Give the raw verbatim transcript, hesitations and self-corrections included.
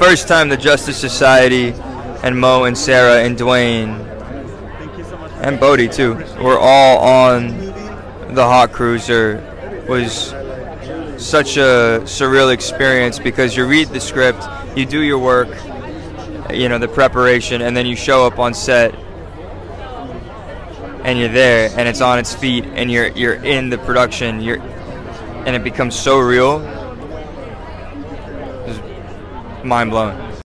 first time the Justice Society and Mo and Sarah and Dwayne and Bodie too were all on the Hawk Cruiser was such a surreal experience, because you read the script, you do your work, you know, the preparation, and then you show up on set and you're there and it's on its feet and you're you're in the production, you're and it becomes so real. It's mind blowing.